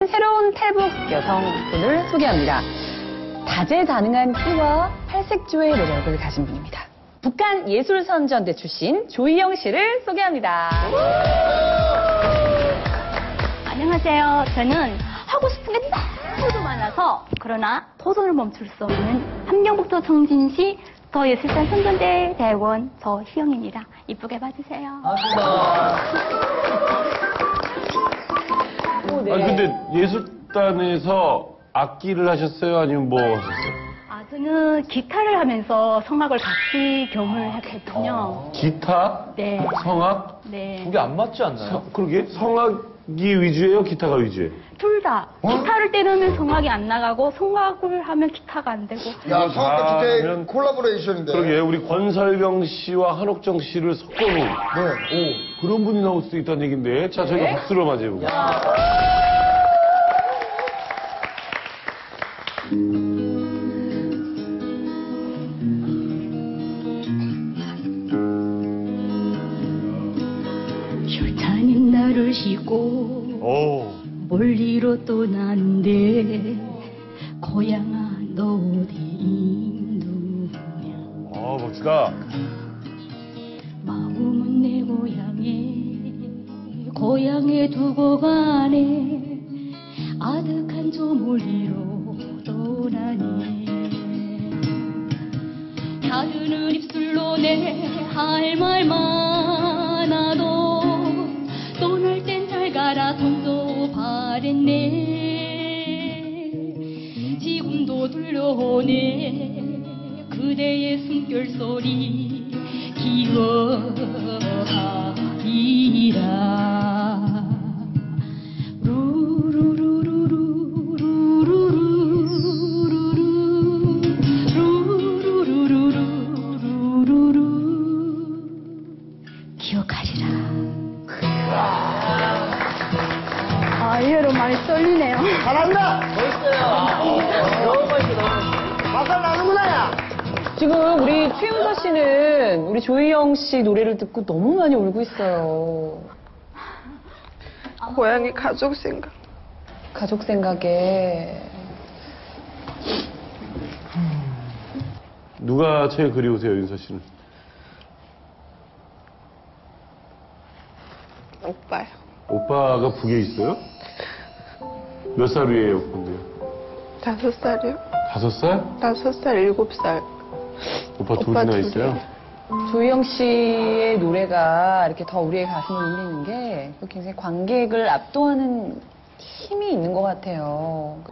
새로운 탈북 여성분을 소개합니다. 다재다능한 끼와 팔색조의 매력을 가진 분입니다. 북한 예술선전대 출신 조희영 씨를 소개합니다. 안녕하세요. 저는 하고 싶은 게 너무 많아서 그러나 도전을 멈출 수 없는 함경북도 청진시 서예술단 선전대 대원 서희영입니다. 이쁘게 봐주세요. 네. 아니, 근데 예술단에서 악기를 하셨어요? 아니면 뭐 하셨어요? 저는 기타를 하면서 성악을 같이 겸을했거든요. 기타? 네. 성악? 네. 그게 안 맞지 않나요? 그러게? 성악이 위주예요? 기타가 위주예요? 둘 다. 기타를 때리면 성악이 안 나가고 성악을 하면 기타가 안 되고. 야, 성악과 기타의 그러면- 콜라보레이션인데. 그러게, 우리 권설경 씨와 한옥정 씨를 섞어놓은 네. 그런 분이 나올 수도 있다는 얘기인데. 자, 저희가 박수로 맞이해보겠습니다. 혈탄인 나를 싣고 오. 멀리로 떠나는데 고향아 너 어디 있느냐. 멋지다. 마음은 내 고향에 두고 가네. 아득한 저 멀리로 떠나네. 갸르는 입술로 내 할 말 많아도 떠날 땐 잘 가라 손도 바랬네. 지금도 들려오네 그대의 숨결 소리 기억하리라. 기억하리라. 이해로 많이 떨리네요. 잘한다! 멋있어요. 너무 멋있어. 맛살 나는구나, 야. 지금 우리 최윤서 씨는 우리 조희영 씨 노래를 듣고 너무 많이 울고 있어요. 고향의 가족 생각. 가족 생각에. 누가 제일 그리우세요, 윤서 씨는? 오빠요. 오빠가 북에 있어요? 몇 살 위에요, 근데요? 5살이요? 5살? 5살, 7살. 오빠 오빠 둘이나 둘이요. 있어요? 조희영 씨의 노래가 이렇게 더 우리의 가슴을 울리는 게 굉장히 관객을 압도하는 힘이 있는 것 같아요.